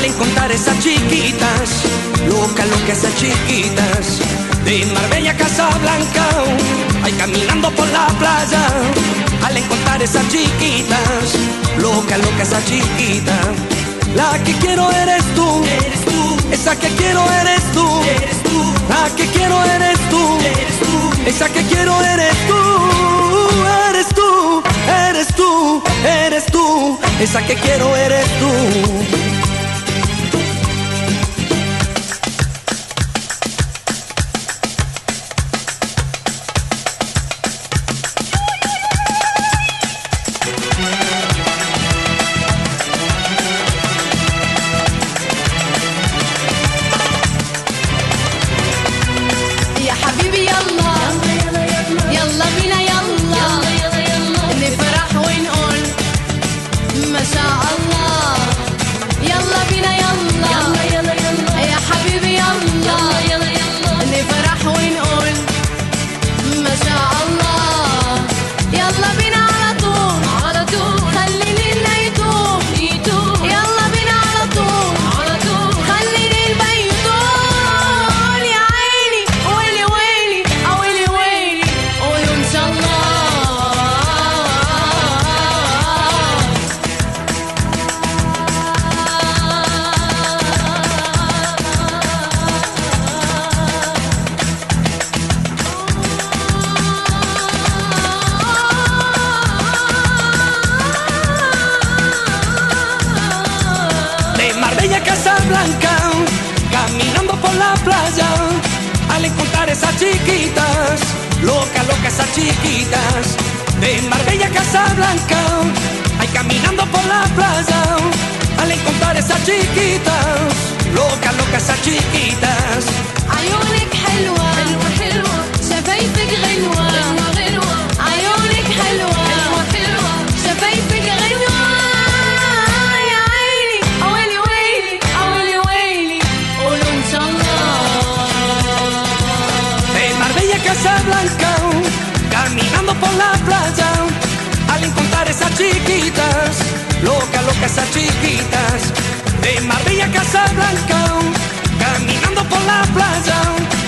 encontrar esas chiquitas, loca, loca esas chiquitas, de Marbella a Casablanca, ay, caminando por la playa, al encontrar esas chiquitas, loca, loca esa chiquita, la que quiero eres tú, esa que quiero eres tú, la que quiero eres tú, esa que quiero eres tú, eres tú, eres tú, eres tú, esa que quiero eres tú. Casablanca, caminando por la playa, al encontrar esas chiquitas, loca, loca esas chiquitas, de Marbella a Casablanca, ay, caminando por la playa, al encontrar esas chiquitas, loca, loca esas chiquitas. عيونك حلوة حلوة حلوة شفايفك غنوة غنوة غنوة عيونك حلوة حلوة حلوة شفايفك غنوة يا عيني ويلي ويلي ويلي ويلي قولوا إن شاء الله. De Marbella a Casablanca, caminando por la playa, al encontrar esas chiquitas, loca, loca esas chiquitas, de Marbella a Casablanca, caminando por la playa,